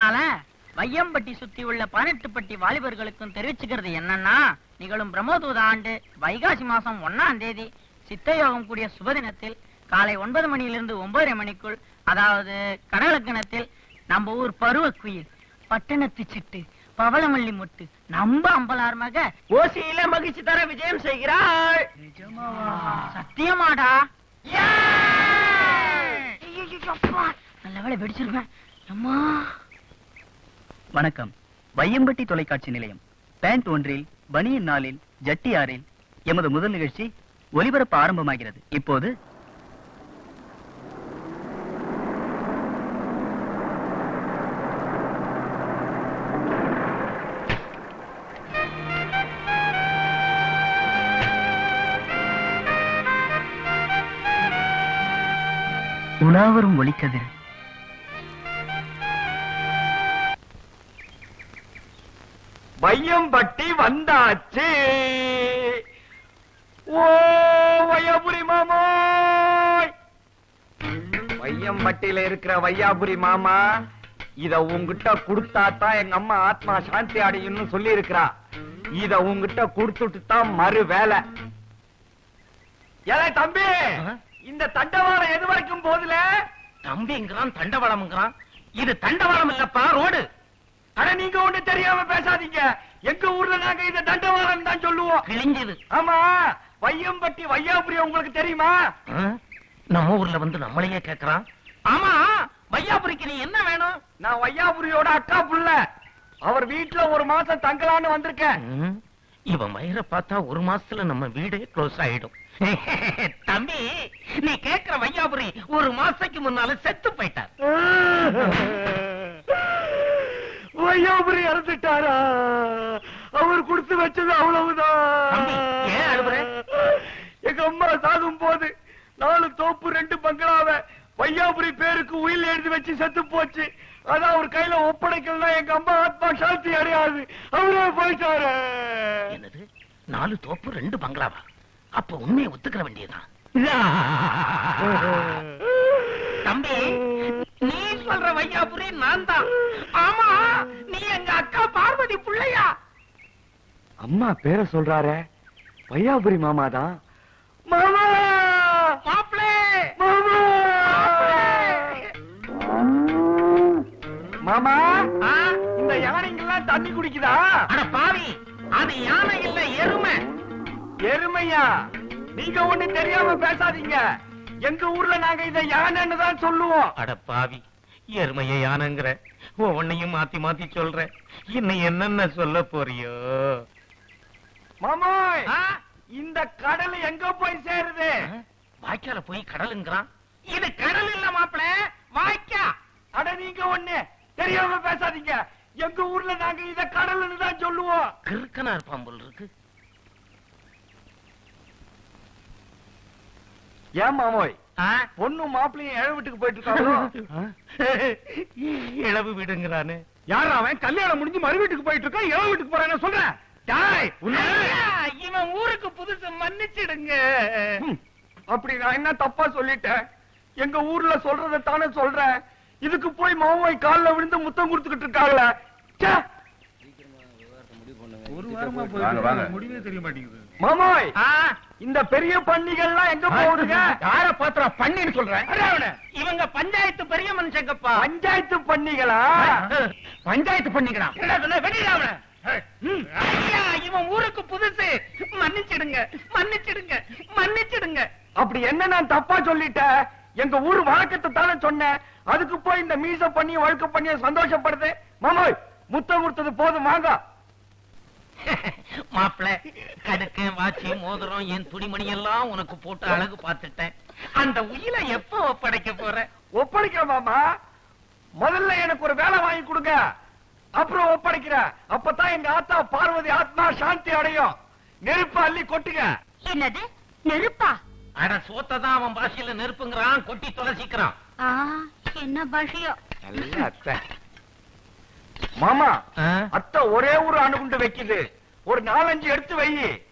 வையம்பட்டி சுத்தி உள்ள 18 பட்டி வாலிபர்களுக்கும் தெரிவிச்சுக்கிறது என்னன்னா, நிகழும் பிரம்மோதூத ஆண்டு வைகாசி மாசம் 1ஆம் தேதி சித்தயோகம் கூடிய சுபதினத்தில் காலை 9 மணியிலிருந்து 9:30 மணிக்குள், அதாவது கடலக்கணத்தில் நம்ம ஊர் பருவ குயில், பட்டணத்து சிட்டு, பவளமல்லி முட்டு, நம்ம அம்பலார் மக ஓசியில மகிழ்ச்சி தர விஜயம் செய்கிறாள். சத்தியமாடா? நல்ல வேலை வெடிச்சிருப்பேன். அம்மா வணக்கம். வையம்பட்டி தொலைக்காட்சி நிலையம் பேண்ட் ஒன்றில் பனியன் நாளில் ஜட்டி ஆறில் எமது முதல் நிகழ்ச்சி ஒலிபரப்பு ஆரம்பமாகிறது. இப்போது உலாவரும் ஒளிக்கதிர். வையம்பட்டி வந்தாச்சு. ஓ வையாபுரி மாமாய், வையம்பட்டியில இருக்கிற வையாபுரி மாமா, இத உங்ககிட்ட குடுத்தாதான் எங்க அம்மா ஆத்மா சாந்தி அடையும்னு சொல்லி இருக்கிறா. இத உங்ககிட்ட குடுத்துட்டு தான் மறு வேலை. ஏலே தம்பி, இந்த தண்டவாளம் எது வரைக்கும் போதுல? தம்பிங்கிறான், தண்டவாளம்ங்கிறான். இது தண்டவாளம் இல்லப்பா, ரோடு. அட நீங்க ஒண்ணு தெரியாம பேசாதீங்க. எங்க ஊர்ல நாங்க இத தண்டவாளம் தான் சொல்லுவோம். கிழிஞ்சது. ஆமா, வையம்பட்டி வையாபுரி உங்களுக்கு தெரியுமா? நம்ம ஊர்ல வந்து நம்மளையே கேக்குறான். ஆமா, வையாபுரிக்கு நீ என்ன வேணும்? நான் வையாபுரியோட அக்கா புள்ள. அவர் வீட்டுல ஒரு மாசம் தங்கலான்னு வந்திருக்கேன். இவன் மயிரை பார்த்தா ஒரு மாசத்துல நம்ம வீடே க்ளோஸ் ஆயிடும். தம்பி, நீ கேக்குற வையாபுரி ஒரு மாசத்துக்கு முன்னால செத்து போயிட்டார். வையாபுரி இறந்துட்டாரா? அவர் கொடுத்து வச்சது அவ்வளவுதான். ஏன் அழுகுற? எங்க அம்மா சாகும் போது 4 தோப்பு 2 பங்களாவை வையாபுரி பேருக்கு உயில் எழுதி வச்சு செத்து போச்சு. அதான் அவர் கையில ஒப்படைக்கலன்னா எங்க அம்மா ஆத்மா சாந்தி அடையாது. அவரே போயிட்டாரு. என்னது, 4 தோப்பு 2 பங்களாவா? அப்ப உண்மையை ஒத்துக்கிற வேண்டியதான். தம்பி, நீ சொல்ற வையாபுரி நான் தான். ஆமா, நீ எங்க அக்கா பார்வதி பிள்ளையா? அம்மா பேரை சொல்றாரே, வையாபுரி மாமா தான். மாமா, மாப்பிளே, மாமா, மாமா, இந்த யானைங்கெல்லாம் தண்ணி குடிக்குதா? அட பாவி, அது யானை இல்ல, எருமை. எருமையா? நீங்க ஒண்ணு தெரியாம பேசாதீங்க. எங்க ஊர்ல நாங்க இத யானைன்னு தான் சொல்லுவோம். அட பாவி, எருமைய யானைங்கிற, உன்னையும் மாத்தி மாத்தி சொல்ற. இன்னும் என்னென்ன சொல்ல போறியோ? மாமாய், இந்த கடல் எங்க போய் சேருது? வாய்க்கால போய் கடலுங்கிறான். இது கடல் இல்ல மாப்பிள, வாய்க்கா. அட நீங்க ஒண்ணு தெரியாம பேசாதீங்க. எங்க ஊர்ல நாங்க இத கடல்னு தான் சொல்லுவோம். கிறுக்கனா இருப்பான் போல் இருக்கு. ஏன் மாமோய், பொண்ணும் மாப்பிள்ளையும் இழவு வீட்டுக்கு போயிட்டு இருக்காங்களோ? இழவு வீடுங்கிறானே. யார் அவன்? கல்யாணம் முடிஞ்சு மறு வீட்டுக்கு போயிட்டு இருக்கான், இழவு வீட்டுக்கு போறான்னு சொல்றேன். இவன் ஊருக்கு புதுசு, மன்னிச்சிடுங்க. அப்படி நான் என்ன தப்பா சொல்லிட்டேன்? எங்க ஊர்ல சொல்றதை தானே சொல்றேன். இதுக்கு போய் மாமோய் கால்ல விழுந்து முத்தம் கொடுத்துக்கிட்டு இருக்காங்கள. ஒரு வாரமா முடிவே தெரிய மாட்டேங்குது. மாமோய், இந்த பெரிய பண்டிகைலாம் எங்க போகுதுங்க? யார பாத்திர பண்ணின்னு சொல்றேன்? இவங்க பஞ்சாயத்து பெரிய மனுஷங்கப்பா. பஞ்சாயத்து பண்டிகளா? பஞ்சாயத்து பண்ணிக்கலாம். இவன் ஊருக்கு புதுசு, மன்னிச்சிடுங்க, மன்னிச்சிடுங்க, மன்னிச்சிடுங்க. அப்படி என்ன நான் தப்பா சொல்லிட்டேன்? எங்க ஊர் வழக்கத்தை தானே சொன்னேன். அதுக்கு போய் இந்த மீச பண்ணி வழக்கு பண்ணி சந்தோஷப்படுது. மாமோய், முத்தம் கொடுத்தது போதும், வாங்க. மாப்பிள, கடுக்க வாட்சி மோதிரம் என் துணிமணி எல்லாம் உனக்கு போட்டு அழகு பார்த்துட்டேன். அந்த உயிரை எப்ப ஒப்படைக்க போற? ஒப்படைக்கிற மாமா, முதல்ல எனக்கு ஒரு வேலை வாங்கி கொடுங்க, அப்புறம் ஒப்படைக்கிற. அப்பதான் எங்க ஆத்தா பார்வதி ஆத்மா சாந்தி அடையும். நெருப்பு அள்ளி கொட்டுங்க. என்னது நெருப்பா? அட சோத்ததான் அவன் பாஷையில நெருப்புங்கிறான், கொட்டி தொலைச்சிக்கிறான். என்ன பாஷையோ? மாமா, அத்தை ஒரே ஒரு அணுகுண்டு வைக்குது. ஒரு 4-5 எடுத்து வை.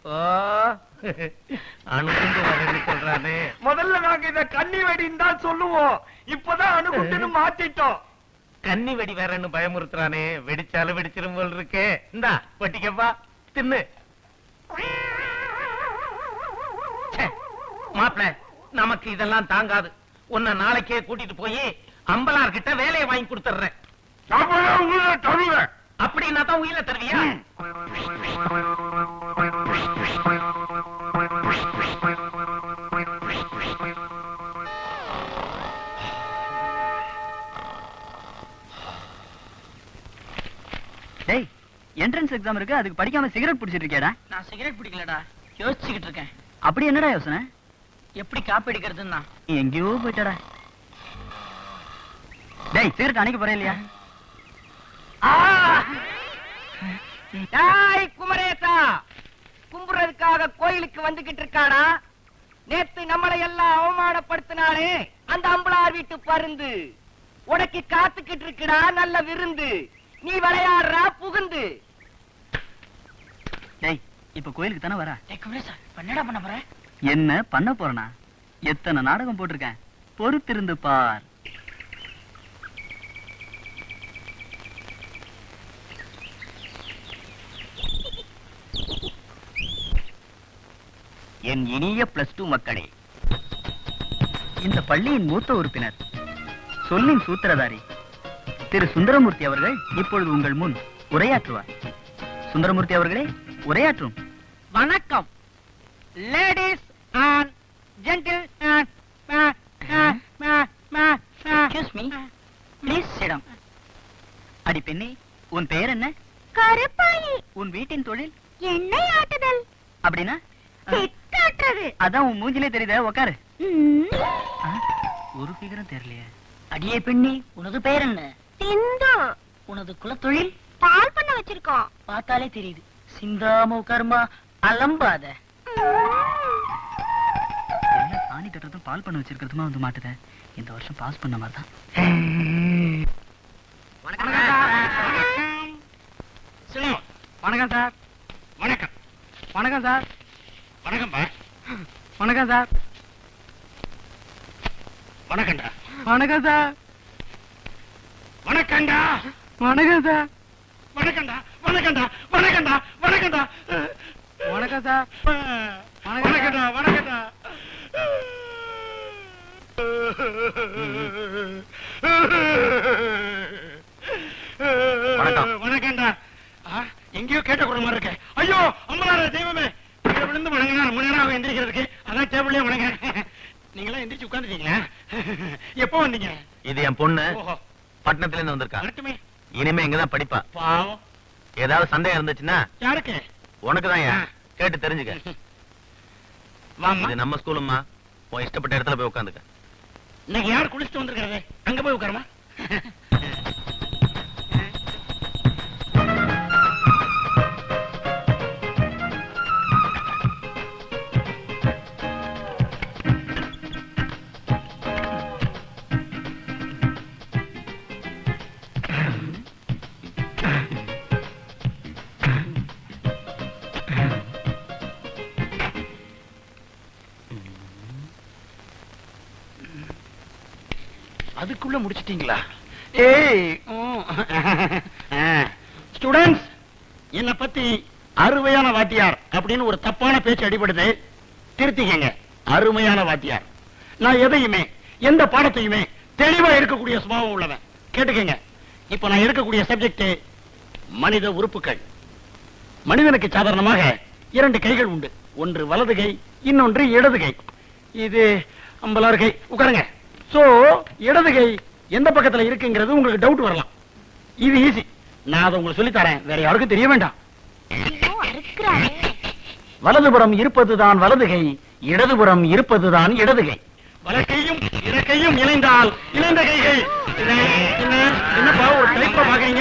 அணுகுண்டு வரேன்னு சொல்றானே. முதல்ல நாங்க இத கண்ணி வெடின்னு தான் சொல்லுவோம். இப்பதான் அணுகுண்டுன்னு மாத்திட்டோம். கன்னி வெடி வேறன்னு பயமுறுத்துறானே, வெடிச்சாலும் வெடிச்சிரும் போல் இருக்கே. இந்தா பட்டிக்கப்பா, தின்னு. மாப்பிள, நமக்கு இதெல்லாம் தாங்காது. உன்னை நாளைக்கே கூட்டிட்டு போய் அம்பலார் கிட்ட வேலையை வாங்கி கொடுத்துறேன். அப்படின்னா தான் உயிரை தருவியா? டேய், என்ட்ரன்ஸ் எக்ஸாம் இருக்கு, அதுக்கு படிக்காம சிகரெட் பிடிச்சிட்டு இருக்கியாடா? நான் சிகரெட் பிடிக்கலடா, யோசிச்சுக்கிட்டு இருக்கேன். அப்படி என்னடா யோசனை? எப்படி காப்பி அடிக்கிறதுன்னா. நீ எங்கேயோ போயிட்டடா. டேய், சிகரெட் அணைக்க போறே இல்லையா? குமரேசா, கும்புறதுக்காக கோயிலுக்கு வந்துகிட்டு இருக்காடா. நேத்து நம்மளை எல்லாம் அவமானப்படுத்தினாரே அந்த அம்பளார் வீட்டு பருந்து, உனக்கு காத்துக்கிட்டு இருக்குடா நல்ல விருந்து. நீ விளையாடுறா புகுந்து. டேய், இப்ப கோயிலுக்கு தானே வர? குமரேசா, என்னடா பண்ண போற? என்ன பண்ண போறனா? எத்தனை நாடகம் போட்டிருக்கேன், பொறுத்திருந்து பார். என் இனிய +2 மக்களே, இந்த பள்ளியின் மூத்த உறுப்பினர், சொல்லின் சூத்திரதாரி திரு சுந்தரமூர்த்தி அவர்கள் இப்பொழுது உங்கள் முன் உரையாற்றுவார். சுந்தரமூர்த்தி அவர்களே, உரையாற்றும். வணக்கம் ladies and gentle excuse me, please sit down. அடி பெண்ணே, உன் பெயர் என்ன? கருப்பாயி. உன் வீட்டின் தொழில்? எண்ணெய் ஆட்டுதல். அப்படின்னா? காட்டுறது. அதான் உன் மூஞ்சிலே தெரியுதே, உக்காரு. ஒரு பிகரம் தெரியலையே. அடியே பெண்ணி, உனது பெயர் என்ன? சிந்து. உனது குலத்தொழில்? பால் பண்ண வச்சிருக்கோம். பார்த்தாலே தெரியுது. சிந்தாம உட்காருமா, அலம்பாத. எல்லாம் சாணி தட்டுறதும் பால் பண்ண வச்சிருக்கிறதுமா வந்து மாட்டுத. இந்த வருஷம் பாஸ் பண்ண மாதிரி தான். வணக்கம் சார். வணக்கம். வணக்கம் சார். வணக்கம்பா. வணக்கம் சார். வணக்கம்டா. வணக்கம் சார். வணக்கம்டா. வணக்கம் சார். வணக்கம்டா. வணக்கம்டா. வணக்கம்டா. வணக்கம்டா. வணக்கம் சார். வணக்கம்டா. வணக்கம்டா. வணக்கம்டா. எங்கேயோ கேட்ட குரல் மாதிரி இருக்கு. ஐயோ, அம்மனார தெய்வமே, கீழே விழுந்து வணங்கினா ரொம்ப நேரம் எந்திரிக்கிறதுக்கு, அதான் டேபிள்லயே வணங்குறேன். நீங்களா எந்திரிச்சு உட்கார்ந்துட்டீங்களா? எப்போ வந்தீங்க? இது என் பொண்ணு, பட்டணத்துல இருந்து வந்திருக்கா. வரட்டுமே. இனிமே இங்கதான் படிப்பா. பாவம். ஏதாவது சந்தேகம் இருந்துச்சுன்னா யாருக்கு? உனக்குதான், கேட்டு தெரிஞ்சுக்க. வாமா. இது நம்ம ஸ்கூலும்மா, உன் இஷ்டப்பட்ட இடத்துல போய் உட்காந்துக்க. இன்னைக்கு யார் குளிச்சுட்டு வந்திருக்கிறது? அங்க போய் உட்காருமா. அதுக்குள்ள முடிச்சிட்டீங்களா? ஸ்டூடண்ட்ஸ், என்ன பத்தி அருமையான வாத்தியார் அப்படின்னு ஒரு தப்பான பேச்சு அடிபடுது, திருத்திக்கங்க. அருமையான வாத்தியார். நான் எதையுமே, எந்த பாடத்தையுமே தெளிவா இருக்கக்கூடிய சுபாவம் உள்ளவன். கேட்டுக்கங்க. இப்ப நான் இருக்கக்கூடிய சப்ஜெக்ட் மனித உறுப்புகள். மனிதனுக்கு சாதாரணமாக 2 கைகள் உண்டு. ஒன்று வலது கை, இன்னொன்று இடது கை. இது அம்பலார் கை. உட்காருங்க. சோ, இடது கை எந்த பக்கத்துல இருக்குங்கிறது உங்களுக்கு டவுட் வரலாம். இது ஈஸி. நான் அதை உங்களுக்கு சொல்லி தரேன், வேற யாருக்கும் தெரிய வேண்டாம். வலதுபுறம் இருப்பதுதான் வலது கை, இடதுபுறம் இருப்பதுதான் இடது கை. வலக்கையும் இடக்கையும் இணைந்தால் இணைந்த கைகள். என்னப்பா ஒரு டைப்பா பாக்குறீங்க?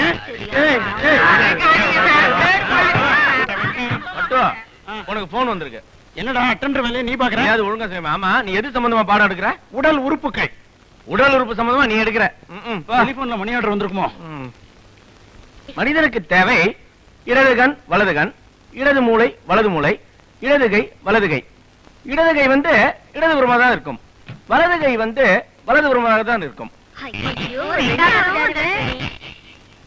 உனக்கு போன் வந்திருக்கு. என்னடா அட்டெண்டர் வேலையை நீ பாக்குற? அது ஒழுங்கா செய்ய. ஆமா, நீ எது சம்பந்தமா பாடம் எடுக்கிற? உடல் உறுப்புகள். உடல் உறுப்பு சம்பந்தமா நீ எடுக்கிற. டெலிபோன்ல மணி ஆர்டர் வந்திருக்குமோ? மனிதனுக்கு தேவை இடது கண் வலது கண், இடது மூளை வலது மூளை, இடது கை வலது கை. இடது கை இடதுபுறமாக தான் இருக்கும், வலது கை வலதுபுறமாக தான் இருக்கும். ஐயோ,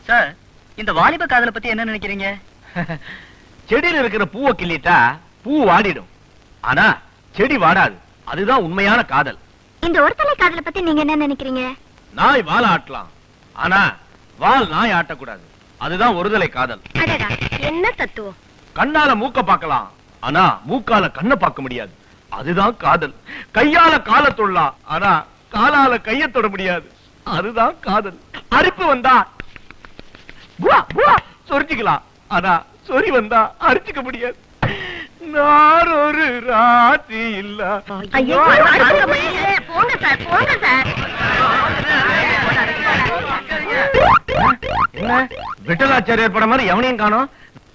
சார், இந்த வாலிப காதலை பத்தி என்ன நினைக்கிறீங்க? செடியில இருக்கிற பூவை கிள்ளிட்டா பூ வாடிடும், ஆனா செடி வாடாது. அதுதான் உண்மையான காதல். இந்த ஒருதலை காதலை பத்தி நீங்க என்ன நினைக்கிறீங்க? நாய் வால் ஆட்டலாம், ஆனா வால் நாய் ஆட்டக்கூடாது. அதுதான் ஒருதலை காதல். அடடா, என்ன தத்துவம்! கண்ணால மூக்க பார்க்கலாம், ஆனா மூக்கால கண்ணை பார்க்க முடியாது. அதுதான் காதல். கையால கால தொடலாம், ஆனா காலால கைய தொட முடியாது. அதுதான் காதல். அரிப்பு வந்தா புவா புவா சொரிஞ்சுக்கலாம், ஆனா சொறி வந்தா அரிச்சுக்க முடியாது. நான் ஒரு ராத்தி இல்ல. ஐயோ, போங்க சார், போங்க சார். என்ன விட்டலாச்சாரியார் படம் மாதிரி எவனையும் காணோம்?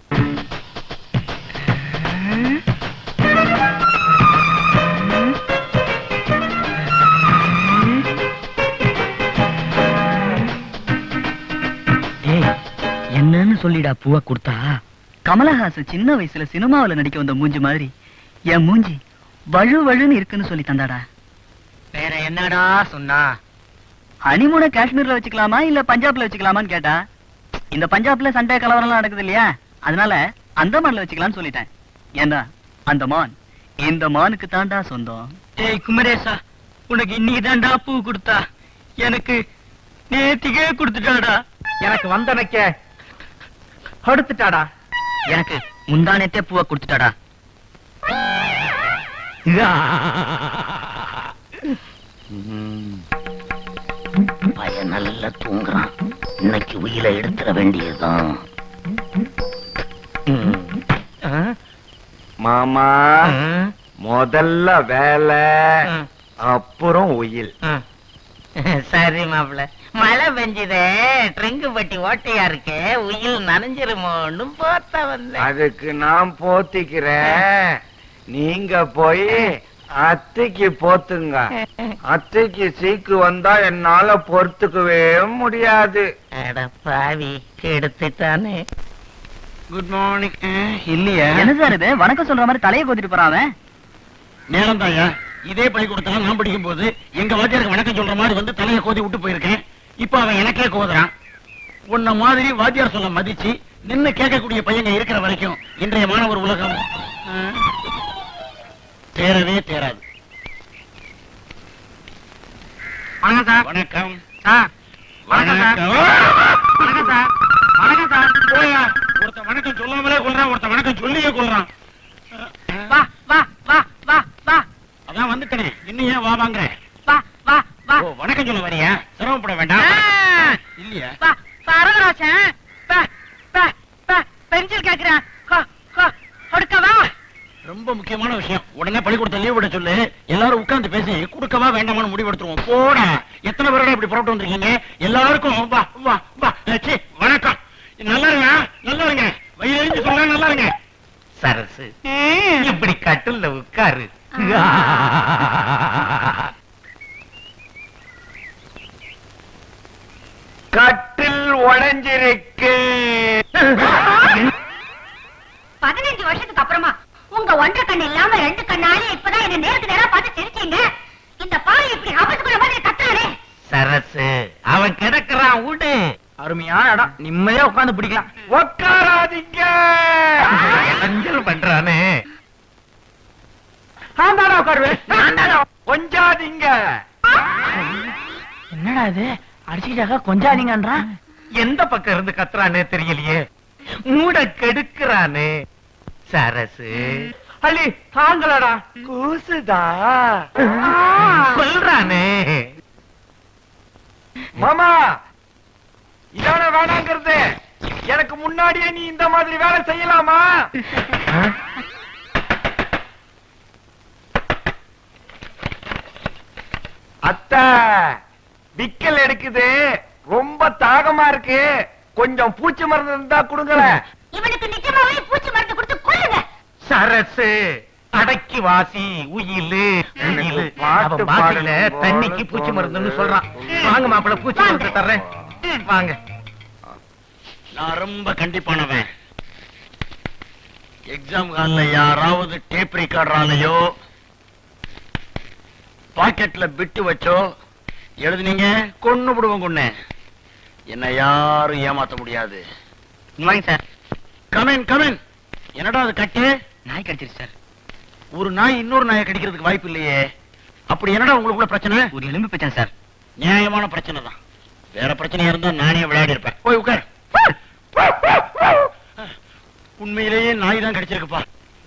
என்னன்னு சொல்லிடா பூவை கொடுத்தா. கமலஹாசன் சின்ன வயசுல சினிமாவில நடிக்க வந்த மூஞ்சி மாதிரி என் மூஞ்சி வழு வழுன்னு இருக்குன்னு சொல்லி தந்தாடா. வேற என்னடா சொன்னா? ஹனிமூனை காஷ்மீர்ல வச்சுக்கலாமா இல்ல பஞ்சாப்ல வச்சுக்கலாமான்னு கேட்டா, இந்த பஞ்சாப்ல சண்டை கலவரம் நடக்குது இல்லையா, அதனால அந்தமான்ல வச்சுக்கலாம்னு சொல்லிட்டேன். ஏன்னா அந்த மான் இந்த மானுக்கு தாண்டா சொந்தம். ஏய் குமரேசா, உனக்கு இன்னைக்கு தான்டா பூ கொடுத்தா, எனக்கு நேத்திக்கே கொடுத்துட்டாடா. எனக்கு வந்தனைக்க அடுத்துட்டாடா. எனக்கு முந்தானத்தே பூவை கொடுத்துட்டாடா. பையன் நல்லா தூங்குறான். இன்னைக்கு உயிரை எடுத்துட வேண்டியதுதான். மாமா, முதல்ல வேலை, அப்புறம் உயில். சரி மாப்பிள்ள, மழை பெஞ்சுதே, ட்ரிங்கு பட்டி ஓட்டையா இருக்கு, உயில் நனைஞ்சிருமோன்னு போத்த வந்த. அதுக்கு நான் போத்திக்கிறேன், நீங்க போய் அத்தைக்கு போத்துங்க. அத்தைக்கு சீக்கு வந்தா என்னால பொறுத்துக்கவே முடியாது. அட பாவி, கெடுத்துட்டானே. Good morning. இல்லையா? என்ன சார் இது, வணக்கம் சொல்ற மாதிரி தலையை கோத்திட்டு போறான் அவன். நேரம் தாயா, இதே பள்ளிக்கூடத்துல நான் படிக்கும் போது எங்க வாத்தியாருக்கு வணக்கம் சொல்ற மாதிரி வந்து தலையை கோதி விட்டு போயிருக்கேன். இப்ப அவன் எனக்கே கோதுறான். உன்ன மாதிரி வாத்தியார் சொல்ல மதிச்சு நின்னு கேட்கக்கூடிய பையங்க இருக்கிற வரைக்கும் இன்றைய மாணவர் உலகம் தேரவே தேராது. வணக்கம் சார். வணக்கம் சார், வணக்கம் சார். வணக்கம் சார். வணக்கம் சார். போயா, ஒருத்த வணக்கம் சொல்லாமலே கொள்றான், ஒருத்த வணக்கம் சொல்லியே கொள்றான். வா வா வா வா வா. அதான் வந்துட்டேனே, இன்னும் ஏன் வா வாங்குற? வா வா வா. ஓ, வணக்கம் சொல்ல வரியா? சிரமப்பட வேண்டாம். இல்லையா? வா பரவராசன். பென்சில் கேக்குறேன், கொடுக்கவா? ரொம்ப முக்கியமான விஷயம். உடனே பள்ளிக்கூடத்தை லீவ் விட சொல்லு. எல்லாரும் உட்கார்ந்து பேசி கொடுக்கவா வேண்டாமான்னு முடிவெடுத்துருவோம். போடா, எத்தனை பேரோட இப்படி புறப்பட்டு வந்திருக்கீங்க? எல்லாருக்கும் வா வா வா. ச்சீ, வணக்கம். நல்லா இருங்க, நல்லா இருங்க. வயிறு சொல்ல நல்லா இருங்க. சரசு, இப்படி கட்டுல உட்காரு. கட்டில் உடைஞ்சிருக்கு. 15 வருஷத்துக்கு அப்புறமா உங்க ஒன்றரை கண்ணு இல்லாம 2 கண்ணாலே இப்பதான் என்ன நேருக்கு நேரா பார்த்து சிரிச்சீங்க. இந்த பாரு இப்படி ஆபத்துக்குள்ள மாதிரி கத்துறானே. சரசு, அவன் கிடக்குறான், விடு. அருமையான இடம், நிம்மதியா உட்கார்ந்து பிடிக்கலாம். உட்காராதீங்க. அஞ்சல் பண்றானே. ஆண்டாடா உட்காருவேன். கொஞ்சாதீங்க. என்னடா இது, அடிச்சுக்கிட்டாக்கா கொஞ்சாதீங்கன்றான். எந்த பக்கம் இருந்து கத்துறானே தெரியலையே. மூட கெடுக்கிறானே. சரசு, அள்ளி தாங்களடா. கூசுதா சொல்றானே. மாமா, இதான வேணாங்கிறது. எனக்கு முன்னாடியே நீ இந்த மாதிரி வேலை செய்யலாமா? அத்தை, விக்கல் எடுக்குது, ரொம்ப தாகமா இருக்கு. கொஞ்சம் பூச்சி மருந்து இருந்தா கொடுங்களேன். இவனுக்கு நிஜமாவே பூச்சி மருந்து கொடுத்து கொல்லுங்க. சரசு, அடக்கி வாசி, உயிலு உயிலு. பாட்டு அவன் பாட்டில பாடணும் போல தண்ணிக்கு பூச்சி மருந்துன்னு சொல்றான். வாங்க மாப்பிள்ள, பூச்சி மருந்து தர்றேன். வாங்க. நான் ரொம்ப கண்டிப்பானவன். எக்ஸாம் ஹால்ல யாராவது டேப் ரெக்கார்டராலையோ பாக்கெட்ல பிட்டு வச்சோ எழுதுனீங்க, கொன்னு விடுவோம். கொன்னு என்ன யாரும் ஏமாத்த முடியாது. வாங்க சார். Come in come in. என்னடா அது கட்டு? நாய் கடிச்சிருச்சு சார். ஒரு நாய் இன்னொரு நாயை கடிக்கிறதுக்கு வாய்ப்பு இல்லையே. அப்படி என்னடா உங்களுக்குள்ள பிரச்சனை? ஒரு எலும்பு பிரச்சனை சார். நியாயமான பிரச்சனை தான். வேற பிரச்சனையா இருந்தா நானே விளையாடி இருப்பேன். போய் உட்கார். உண்மையிலேயே நாய் தான் கடிச்சிருக்குப்பா.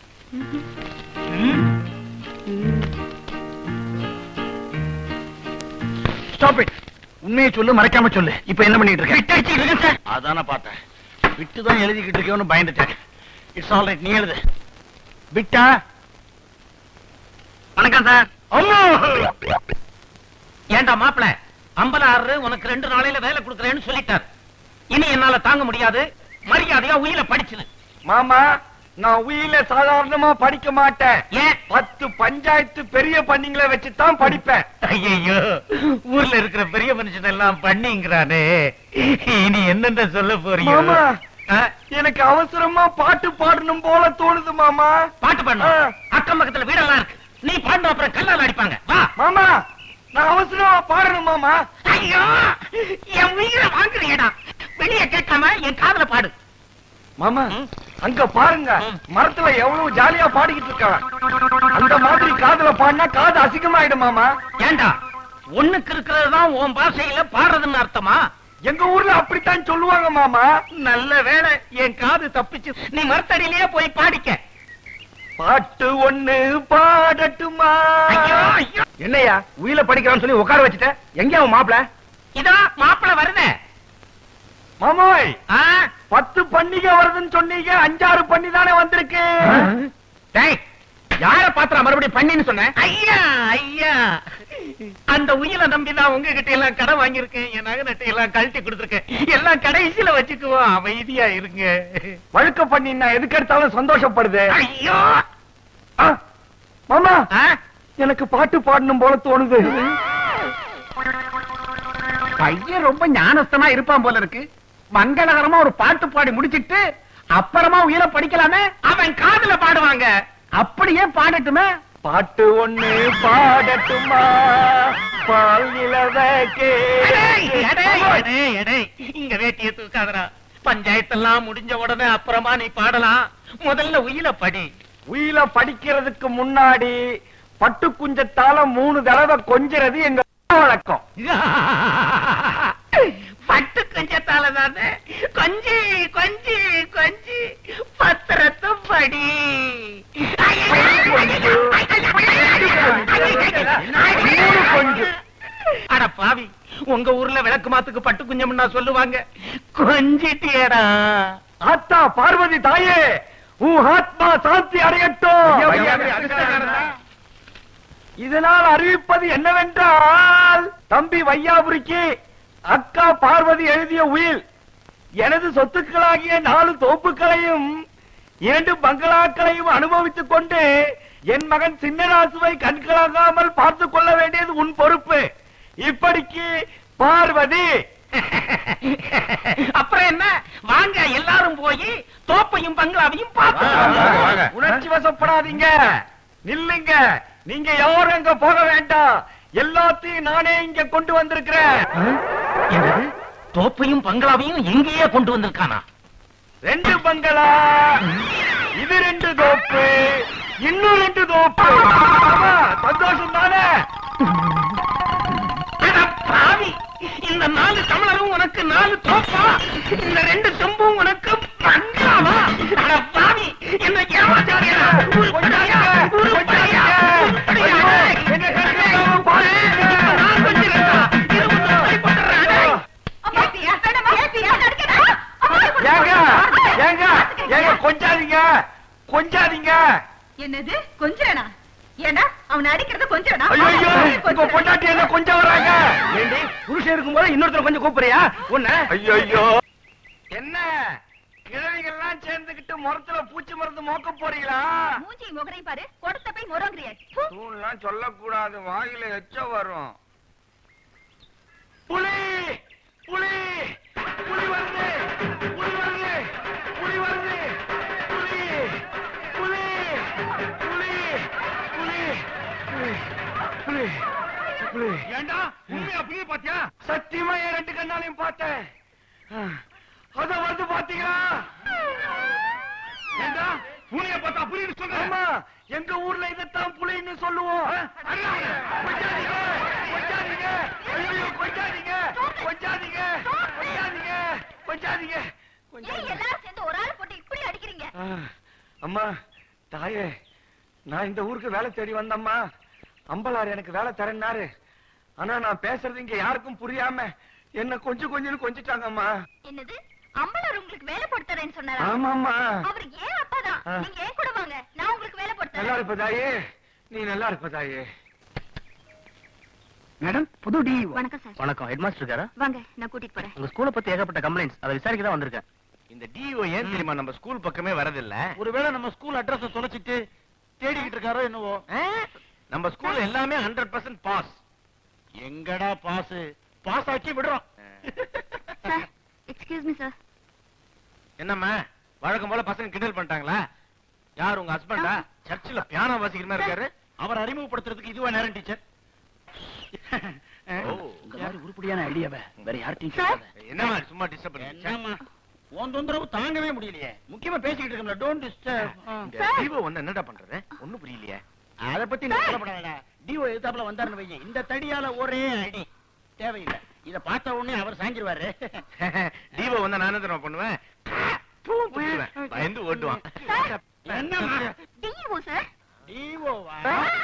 Stop it. உண்மையை சொல்லு, மறைக்காம சொல்லு. இப்ப என்ன பண்ணிட்டு இருக்க? அதான பார்த்தேன். விட்டுதான் எழுதிக்கிட்டு இருக்கேன்னு பயந்துட்டேன். இட்ஸ் ஆல் ரைட், நீ எழுது. விட்டா? வணக்கம் சார். அம்மா! ஏண்டா மாப்பிள, அம்பலாறு உனக்கு 2 நாளையில வேலை கொடுக்கறேன்னு சொல்லிட்டார். இனி என்னால தாங்க முடியாது. மரியாதையா உயில படிச்சுது. மாமா, நான் உயில சாதாரணமா படிக்க மாட்டேன். ஏன்? 10 பஞ்சாயத்து பெரிய பண்ணிங்களை வச்சுதான் படிப்பேன். ஐயோ, ஊர்ல இருக்கிற பெரிய மனுஷன் எல்லாம் பண்ணிங்கிறானே. இனி என்னென்ன சொல்ல போறீங்க? மாமா, எனக்கு அவசரமா பாட்டு பாடணும் போல தோணுது மாமா. பாட்டு பாடணும்? அக்கம் பக்கத்துல வீடெல்லாம் இருக்கு. நீ பாடணும், அப்புறம் கல்லால் அடிப்பாங்க. வா மாமா, நான் அவசரமா பாடணும் மாமா. ஐயோ, என் உயிரை வாங்குறீங்கடா. வெளியே கேட்காம என் காதுல பாடு. மாமா, அங்க பாருங்க, மரத்துல எவ்வளவு ஜாலியா பாடிக்கிட்டு இருக்காங்க. அந்த மாதிரி காதுல பாடினா காது அசிங்கமாயிடும் மாமா. ஏண்டா, ஒண்ணுக்கு இருக்கிறதுதான் உன் பாஷையில பாடுறதுன்னு அர்த்தமா? எங்க ஊர்ல அப்படித்தான் சொல்லுவாங்க மாமா. நல்ல வேளை என் காது தப்பிச்சு. நீ மரத்தடியிலேயே போய் பாடிக்க. பாட்டு ஒண்ணு பாடட்டுமா? ஐயோ, ஐயோ. என்னையா உயில படிக்கிறான்னு சொல்லி உட்கார வச்சுட்ட? எங்க அவன் மாப்பிள? இதா மாப்பிள வருதே. மாமோய், ஆ? 10 பண்டிகை வருதுன்னு சொன்னீங்க, 5-6 பண்ணி தானே வந்திருக்கு. டேய், யார பாத்திரா மறுபடியும் பண்ணின்னு சொன்ன? ஐயா ஐயா, அந்த உயிரை நம்பிதான் உங்ககிட்ட எல்லாம் கடை வாங்கியிருக்கேன். என் நகை நட்டை எல்லாம் கழட்டி கொடுத்துருக்கேன். எல்லாம் கடைசியில வச்சுக்குவோம். அமைதியா இருங்க. வழுக்க பண்ணினா எதுக்கு எடுத்தாலும் சந்தோஷப்படுது. ஐயோ மாமா, ஆ? எனக்கு பாட்டு பாடணும் போல தோணுது. பையன் ரொம்ப ஞானஸ்தனா இருப்பான் போல இருக்கு. மங்களகரமா ஒரு பாட்டு பாடி முடிச்சிட்டு அப்புறமா உயிர படிக்கலாமே. அவன் காதுல பாடுவாங்க. அப்படியே பாடட்டுமே. பாட்டு ஒண்ணு பாடட்டுமா? பால் நிலவ இங்க வேட்டிய தூக்காதரா. பஞ்சாயத்தெல்லாம் முடிஞ்ச உடனே அப்புறமா நீ பாடலாம். முதல்ல உயில படி. உயில படிக்கிறதுக்கு முன்னாடி பட்டு குஞ்சத்தால 3 தடவை கொஞ்சிறது எங்க வழக்கம். பட்டு கொஞ்சத்தால தானே. கொஞ்சி கொஞ்சி கொஞ்சி பத்திரத்தும் படி. அட பாவி, உங்க ஊர்ல விளக்கு மாத்துக்கு பட்டு குஞ்சம்னா சொல்லுவாங்க. கொஞ்சிட்டியடா. ஆத்தா பார்வதி தாயே, உன் ஆத்மா சாந்தி அடையட்டும். இதனால் அறிவிப்பது என்னவென்றால், தம்பி வையாபுரிக்கு அக்கா பார்வதி எழுதிய உயில் எனது சொத்துக்களாகிய 4 தோப்புகளையும் 2 பங்களாக்களையும் அனுபவித்துக் கொண்டு என் மகன் சின்னராசுவை கண்களாகாமல் பார்த்துக் கொள்ள வேண்டியது உன் பொறுப்பு. இப்படிக்கு பார்வதி. அப்புறம் என்ன? வாங்க எல்லாரும் போய் தோப்பையும் பங்களாவையும் பார்த்து. உணர்ச்சி வசப்படாதீங்க, நில்லுங்க. நீங்க யாரும் அங்க போக வேண்டாம். எல்லாத்தையும் நானே இங்க கொண்டு வந்திருக்கிறேன். தோப்பையும் பங்களாவையும் எங்கேயே கொண்டு வந்திருக்கானா? 2 பங்களா, இது 2 தோப்பு, இன்னும் 2 தோப்பு. சந்தோஷம் தானே? பாவி, இந்த 4 தமிழரும் உனக்கு 4 தோப்பா? இந்த 2 செம்பும் உனக்கு பங்களாவா? அட பாவி, என்ன ஏமாத்தாரியா? கொஞ்சாதீங்க. என்னது கொஞ்சனா? ஏண்டா அவன் அடிக்கிறது கொஞ்சனா? ஐயோ, உங்க பொண்டாட்டி என்ன கொஞ்சம் வராங்க. ஏண்டி, புருஷன் இருக்கும்போது இன்னொருத்தர் கொஞ்சம் கூப்பிடுறியா? உன்ன ஐயோ, என்ன கிழவிகள்லாம் சேர்ந்துகிட்டு முறத்துல பூச்சி மருந்து மோக்க போறீங்களா? மூஞ்சி முகரை பாரு, கொடுத்த போய் முறங்கறியா? தூண்லாம் சொல்லக்கூடாது, வாயில எச்ச வரும். புலி புலி புலி வருது, புலி வருது, புலி வருது, புலி புலி புலி புலி புலி புலி. ஏண்டா உண்மையா புலிய பாத்தியா? சத்தியமா என் 2 கண்ணாலையும் பார்த்தேன். அத வந்து பாத்தீங்களா? ஏண்டா புலிய பார்த்தா புலின்னு சொல்ற? ஆமா, எங்க ஊர்ல இதத்தான் புலின்னு சொல்லுவோம். கொஞ்சாதீங்க, கொஞ்சாதீங்க, ஐயோ கொஞ்சாதீங்க, கொஞ்சாதீங்க, கொஞ்சாதீங்க, கொஞ்சாதீங்க, ஏன் எல்லாரும் சேர்ந்து ஒரு ஆள் போட்டு இப்படி அடிக்கிறீங்க? அம்மா தாயே, நான் இந்த ஊருக்கு வேலை தேடி வந்தம்மா. அம்பலார் எனக்கு வேலை தரேன்னாரு. ஆனா நான் பேசுறது இங்க யாருக்கும் புரியாம என்ன கொஞ்சம் கொஞ்சிட்டாங்கம்மா. என்னது? அம்பலார் உங்களுக்கு வேலை போட்டு தரேன்னு சொன்னாரா? ஆமாம்மா. அவரு ஏன் அப்பாதான். நீங்க ஏன் கூட வாங்க, நான் உங்களுக்கு வேலை போட்டு நல்லா தரேன். இருப்ப தாயே, நீ நல்லா இருப்ப தாயே. மேடம், புது டி. வணக்கம் சார். வணக்கம். ஹெட் மாஸ்டர் இருக்காரா? வாங்க, நான் கூட்டிட்டு போறேன். உங்க ஸ்கூலை பத்தி ஏகப்பட்ட கம்ப்ளைண்ட்ஸ், அதை விசாரிக்க தான் வந்திருக்கேன். இந்த டிஓ ஏன் தெரியுமா நம்ம ஸ்கூல் பக்கமே வரதில்ல? ஒருவேளை நம்ம ஸ்கூல் அட்ரஸ் தொலைச்சிட்டு தேடிக்கிட்டு இருக்காரோ என்னவோ. நம்ம ஸ்கூல் எல்லாமே 100% பாஸ். எங்கடா பாஸ்? பாஸ் ஆக்கி விடுறோம். Sir, excuse me sir. என்னம்மா வழக்கம் போல பசங்க கிண்டல் பண்ணிட்டாங்களா? யார் உங்க ஹஸ்பண்டா? சர்ச்சில் பியானோ வாசிக்கிற மாதிரி இருக்காரு. அவர் அறிமுகப்படுத்துறதுக்கு இதுவா நேரம் டீச்சர்? உங்க மாதிரி உருப்படியான ஐடியாவை வேற யார்ட்டையும் சார். கேட்காத. என்னம்மா சும்மா டிஸ்டர்ப் பண்ணி? என்னம்மா உன் தொந்தரவு தாங்கவே முடியலையே. முக்கியமா பேசிக்கிட்டு இருக்கோம்ல, டோன்ட் டிஸ்டர்ப். இந்த டிஓ வந்து என்னடா பண்றது? ஒண்ணும் புரியலையே. அத பத்தி நான் கவலைப்படாதடா. டிஓ எதிர்த்தாப்புல வந்தாருன்னு வைங்க, இந்த தடியால ஒரே அடி தேவையில்லை. இத பார்த்த உடனே அவர் சாஞ்சிருவாரு. டிஓ வந்து நான் என்ன தெரியுமா பண்ணுவேன்? பயந்து ஓட்டுவான். என்னம்மா டிஓ சார். டிஓவா?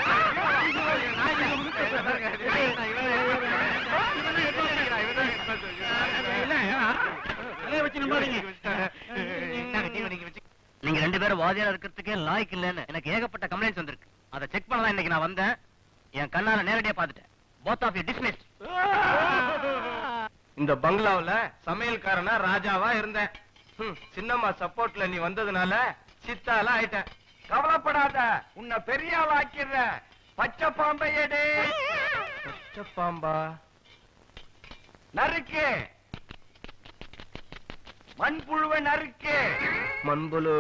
நீங்க ரெண்டு பேரும் வாதியாரா இருக்கிறதுக்கே லாய்க்கு இல்லன்னு எனக்கு ஏகப்பட்ட கம்ப்ளைண்ட்ஸ் வந்திருக்கு. அதை செக் பண்ணலாம் இன்னைக்கு நான் வந்தேன். என் கண்ணால நேரடியா பாத்துட்டேன். both of you dismissed. இந்த பங்களாவுல சமையல்காரனா ராஜாவா இருந்தேன். சின்னம்மா சப்போர்ட்ல நீ வந்ததுனால சித்தால ஆயிட்டேன். கவலைப்படாத, உன்னை பெரிய ஆள் ஆக்கிடுற. பச்சை பாம்பை எடு. பச்சை பாம்பா? நறுக்கு, மண்புழுவை நறுக்கு, மண்புழு,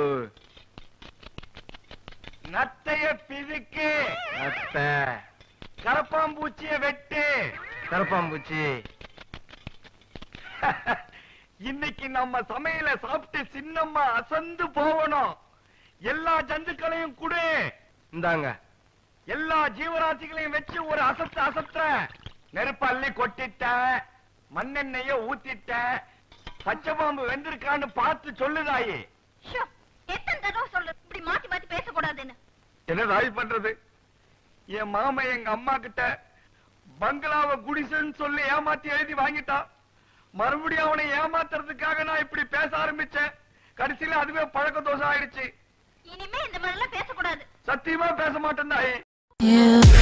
நத்தைய பிதுக்கு, அத்தை, கரப்பாம்பூச்சிய வெட்டு. கரப்பாம்பூச்சி. இன்னைக்கு நம்ம சமையல சாப்பிட்டு சின்னம்மா அசந்து போகணும். எல்லா ஜந்துக்களையும் குடு. இந்தாங்க. எல்லா ஜீவராசிகளையும் வச்சு ஒரு அசத்துற. நெருப்பு அள்ளி கொட்டிட்ட, மண்ணெண்ணெய ஊத்திட்ட. பச்சை பாம்பு வெந்திருக்கான்னு பார்த்து சொல்லுதாயே. ஷோ, எத்தனை தடவை சொல்லு இப்படி மாத்தி மாத்தி பேசக்கூடாதுன்னு. என்ன ராய் பண்றது? என் மாமா எங்க அம்மா கிட்ட பங்களாவை குடிசைன்னு சொல்லி ஏமாத்தி எழுதி வாங்கிட்டான். மறுபடியும் அவனை ஏமாத்துறதுக்காக நான் இப்படி பேச ஆரம்பிச்சேன். கடைசியில அதுவே பழக்க தோஷம் ஆயிடுச்சு. இனிமே இந்த மாதிரி எல்லாம் பேசக்கூடாது. சத்தியமா பேச மாட்டேன் தாயே.